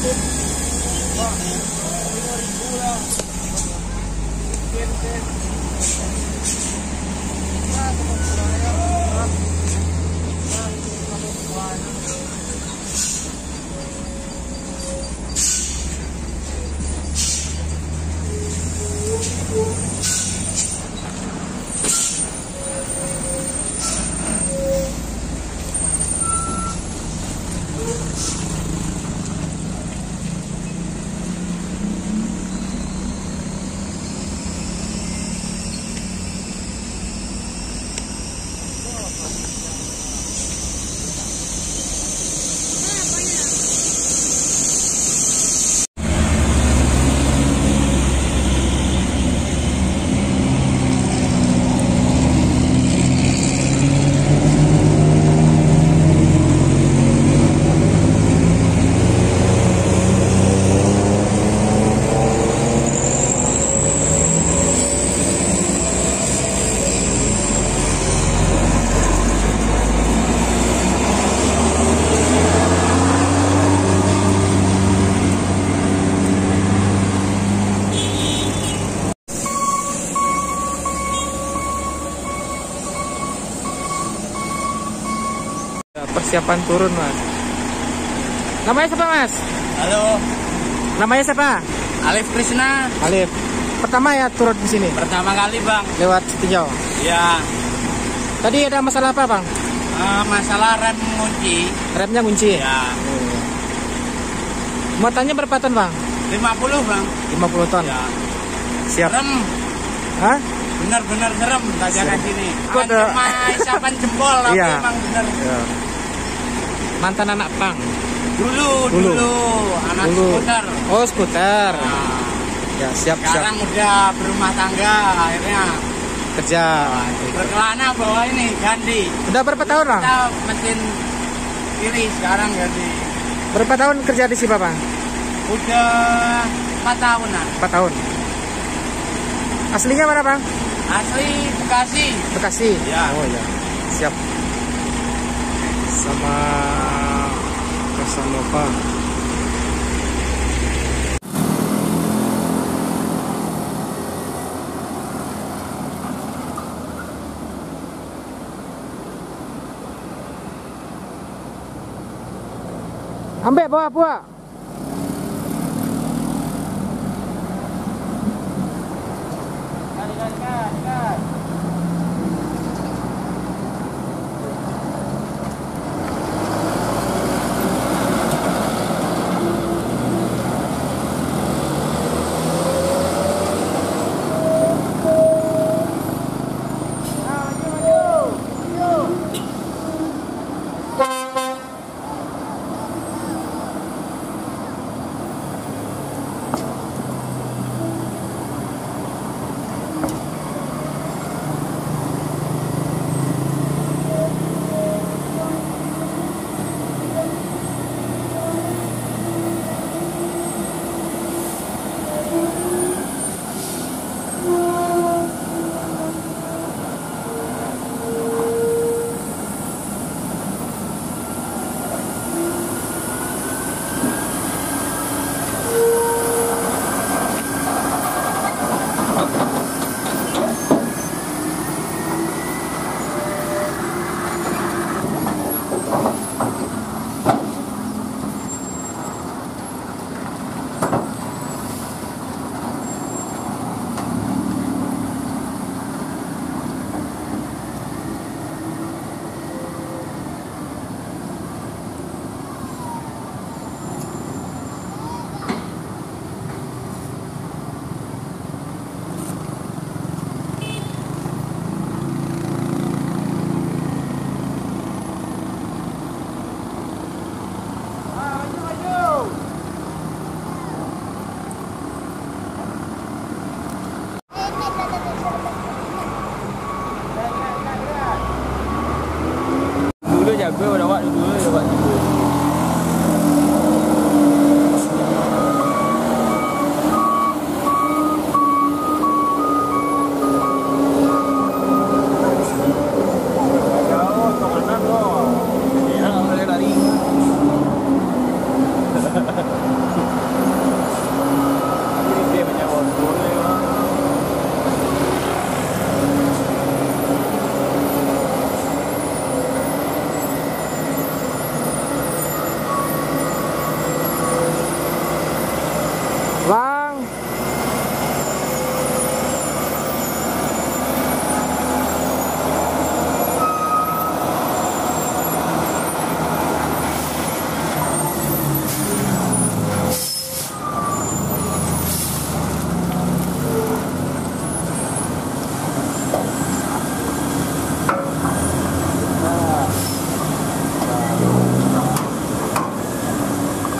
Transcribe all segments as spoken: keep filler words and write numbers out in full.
Persiapan turun, Mas. Namanya siapa, Mas? Halo. Namanya siapa? Alif Krishna. Alif. Pertama ya turun di sini? Pertama kali, Bang. Lewat Setinjau. Ya. Tadi ada masalah apa, Bang? Uh, masalah rem kunci. Remnya kunci? Ya. Oh. Muatannya berapa ton, Bang? lima puluh, Bang. lima puluh ton. Ya. Siap. Rem. Hah? Benar-benar serem tajakan sini. Bukan Kode. cuma isapan jempol, tapi Iya. emang benar. Ya. Mantan anak pang. Dulu, Dulu, dulu, anak dulu. skuter. Oh, skuter. Nah, Ya, siap, sekarang siap. udah berumah tangga, akhirnya Kerja. berkelana bawa ini ganti. Udah berapa tahun, Bang? Kita mesin kiri sekarang ganti. Berapa tahun kerja di sini, Bang? Udah empat tahunan. empat tahun. Aslinya mana, Bang? Asli Bekasi. Bekasi. Ya. Oh ya. Siap. Sama Casanova. Ambek bawa buah.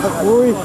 Wih.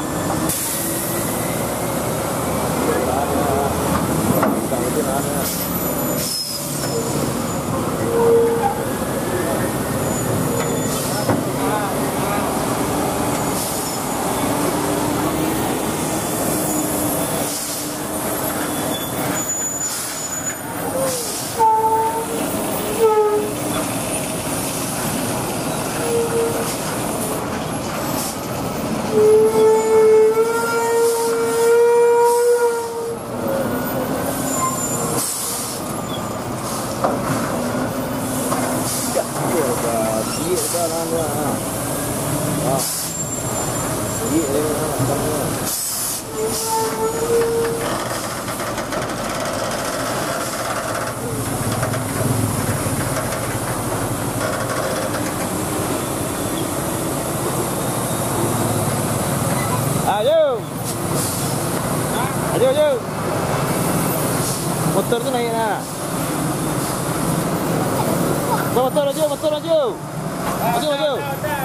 Ayo, ayo, ayo. Motor tu naik nak. Motor aja, motor aja. Ayo, ayo.